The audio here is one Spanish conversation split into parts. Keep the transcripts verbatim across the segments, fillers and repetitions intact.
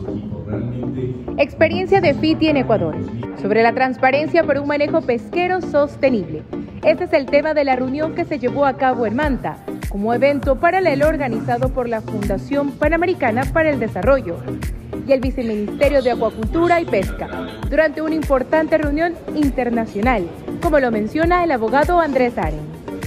Experiencia de FITI en Ecuador, sobre la transparencia para un manejo pesquero sostenible. Este es el tema de la reunión que se llevó a cabo en Manta, como evento paralelo organizado por la Fundación Panamericana para el Desarrollo y el Viceministerio de Acuacultura y Pesca, durante una importante reunión internacional, como lo menciona el abogado Andrés Aren.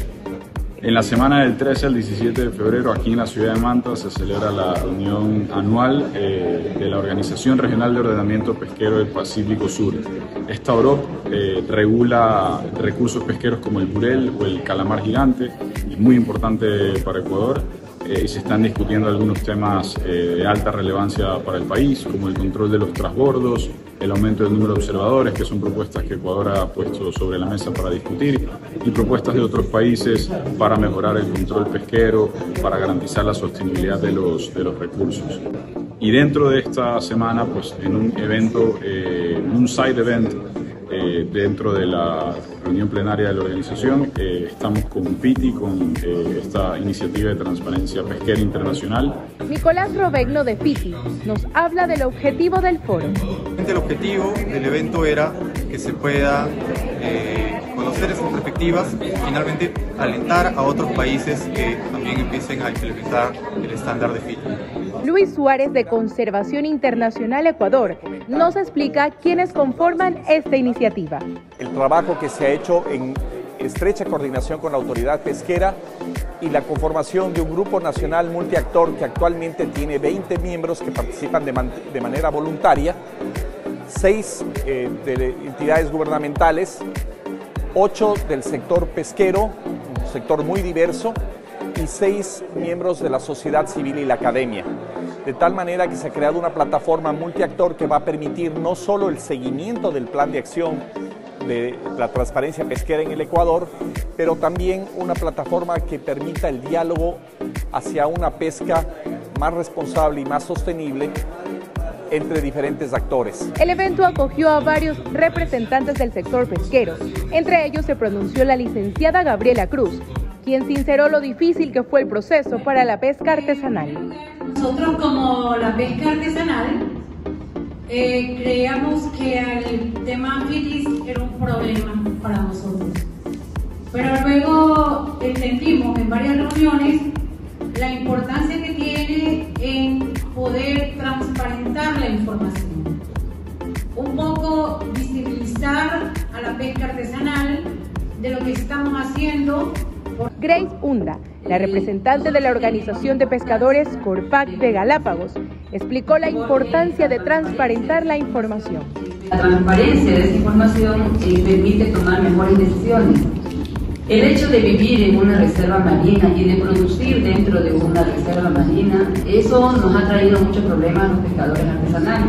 En la semana del trece al diecisiete de febrero, aquí en la ciudad de Manta, se celebra la reunión anual eh, de la Organización Regional de Ordenamiento Pesquero del Pacífico Sur. Esta O R O P eh, regula recursos pesqueros como el burel o el calamar gigante, es muy importante para Ecuador. Eh, y se están discutiendo algunos temas eh, de alta relevancia para el país, como el control de los transbordos, el aumento del número de observadores, que son propuestas que Ecuador ha puesto sobre la mesa para discutir, y propuestas de otros países para mejorar el control pesquero, para garantizar la sostenibilidad de los, de los recursos. Y dentro de esta semana, pues en un evento, eh, un side event, Eh, dentro de la reunión plenaria de la organización, eh, estamos con FITI, con eh, esta iniciativa de transparencia pesquera internacional. Nicolás Rovegno de FITI nos habla del objetivo del foro. El objetivo del evento era que se pueda eh, conocer esas perspectivas y finalmente alentar a otros países que también empiecen a implementar el estándar de FITI. Luis Suárez, de Conservación Internacional Ecuador, nos explica quiénes conforman esta iniciativa. El trabajo que se ha hecho en estrecha coordinación con la autoridad pesquera y la conformación de un grupo nacional multiactor que actualmente tiene veinte miembros que participan de, man de manera voluntaria, seis eh, de entidades gubernamentales, ocho del sector pesquero, un sector muy diverso, y seis miembros de la sociedad civil y la academia. De tal manera que se ha creado una plataforma multiactor que va a permitir no solo el seguimiento del plan de acción de la transparencia pesquera en el Ecuador, pero también una plataforma que permita el diálogo hacia una pesca más responsable y más sostenible entre diferentes actores. El evento acogió a varios representantes del sector pesquero. Entre ellos se pronunció la licenciada Gabriela Cruz, quien sinceró lo difícil que fue el proceso para la pesca artesanal. Nosotros, como la pesca artesanal, eh, creíamos que el tema FITIS era un problema para nosotros. Pero luego entendimos en varias reuniones la importancia que tiene en poder transparentar la información. Un poco visibilizar a la pesca artesanal de lo que estamos haciendo. Grace Hunda, la representante de la Organización de Pescadores Corpac de Galápagos, explicó la importancia de transparentar la información. La transparencia de esa información eh, permite tomar mejores decisiones. El hecho de vivir en una reserva marina y de producir dentro de una reserva marina, eso nos ha traído muchos problemas a los pescadores artesanales.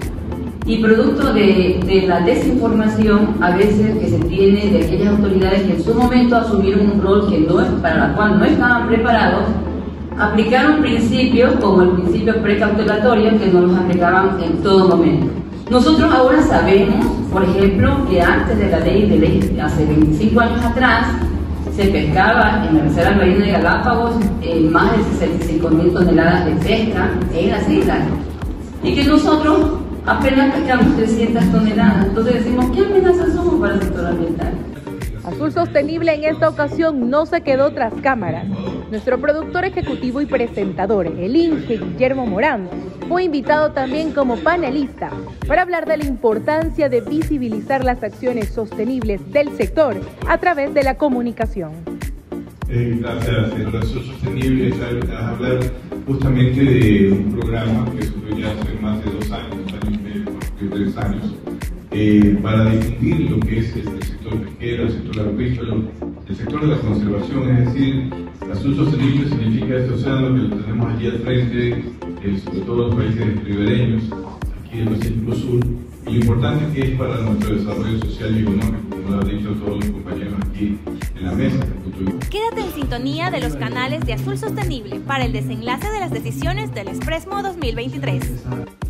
Y producto de, de la desinformación a veces que se tiene de aquellas autoridades que en su momento asumieron un rol que no, para el cual no estaban preparados, aplicaron principios como el principio precautelatorio que no los aplicaban en todo momento. Nosotros ahora sabemos, por ejemplo, que antes de la ley de ley, hace veinticinco años atrás, se pescaba en la Reserva Marina de Galápagos eh, más de sesenta y cinco mil toneladas de pesca en las islas. Y que nosotros apenas pescamos trescientas toneladas. Entonces decimos, ¿qué amenazas somos para el sector ambiental? Azul Sostenible en esta ocasión no se quedó tras cámaras. Nuestro productor ejecutivo y presentador, el Inge Guillermo Morán, fue invitado también como panelista para hablar de la importancia de visibilizar las acciones sostenibles del sector a través de la comunicación. Eh, gracias, señora. Azul Sostenible es hablar justamente de un programa que surgió ya hace más de dos años, dos años y medio, tres años, eh, para difundir lo que es el sector pesquero, el sector acuícola, el sector de la conservación, es decir, Azul Sostenible significa este océano que lo tenemos allí al frente, eh, sobre todo los países ribereños, aquí del Pacífico Sur, y lo importante que es para nuestro desarrollo social y económico, como lo han dicho todos los compañeros aquí en la mesa. Quédate en sintonía de los canales de Azul Sostenible para el desenlace de las decisiones del Expresmo dos mil veintitrés.